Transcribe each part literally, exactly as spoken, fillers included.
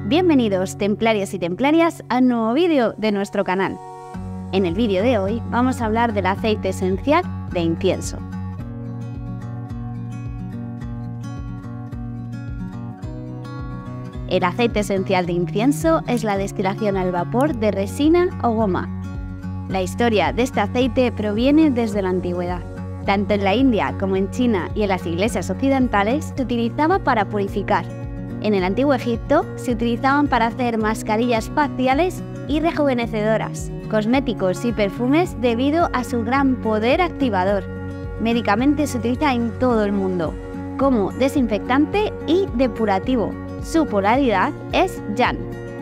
Bienvenidos templarios y templarias a un nuevo vídeo de nuestro canal. En el vídeo de hoy vamos a hablar del aceite esencial de incienso. El aceite esencial de incienso es la destilación al vapor de resina o goma. La historia de este aceite proviene desde la antigüedad. Tanto en la India como en China y en las iglesias occidentales se utilizaba para purificar. En el antiguo Egipto se utilizaban para hacer mascarillas faciales y rejuvenecedoras, cosméticos y perfumes debido a su gran poder activador. Médicamente se utiliza en todo el mundo, como desinfectante y depurativo. Su polaridad es Yang.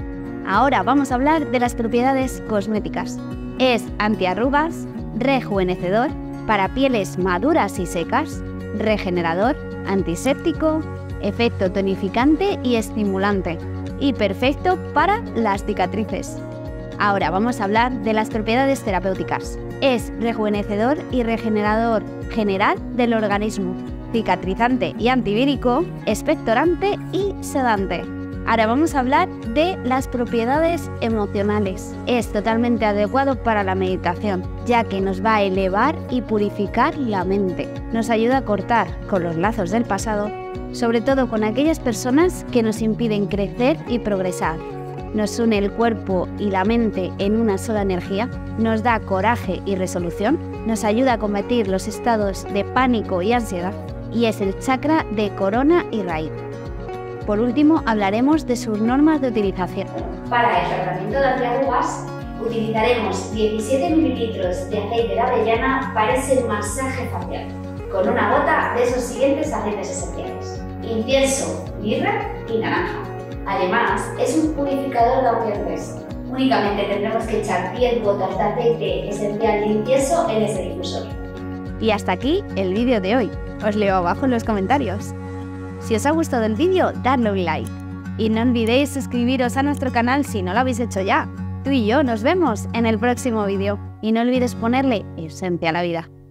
Ahora vamos a hablar de las propiedades cosméticas. Es antiarrugas, rejuvenecedor, para pieles maduras y secas, regenerador, antiséptico, efecto tonificante y estimulante, y perfecto para las cicatrices. Ahora vamos a hablar de las propiedades terapéuticas. Es rejuvenecedor y regenerador general del organismo, cicatrizante y antivírico, expectorante y sedante. Ahora vamos a hablar de las propiedades emocionales. Es totalmente adecuado para la meditación, ya que nos va a elevar y purificar la mente. Nos ayuda a cortar con los lazos del pasado, sobre todo con aquellas personas que nos impiden crecer y progresar. Nos une el cuerpo y la mente en una sola energía, nos da coraje y resolución, nos ayuda a combatir los estados de pánico y ansiedad, y es el chakra de corona y raíz. Por último, hablaremos de sus normas de utilización. Para el tratamiento de antiarrugas, utilizaremos diecisiete mililitros de aceite de avellana para ese masaje facial, con una gota de esos siguientes aceites esenciales: incienso, mirra y naranja. Además, es un purificador de ambientes. Únicamente tendremos que echar diez gotas de aceite esencial de incienso en ese difusor. Y hasta aquí el vídeo de hoy. Os leo abajo en los comentarios. Si os ha gustado el vídeo, dadle un like. Y no olvidéis suscribiros a nuestro canal si no lo habéis hecho ya. Tú y yo nos vemos en el próximo vídeo. Y no olvides ponerle esencia a la vida.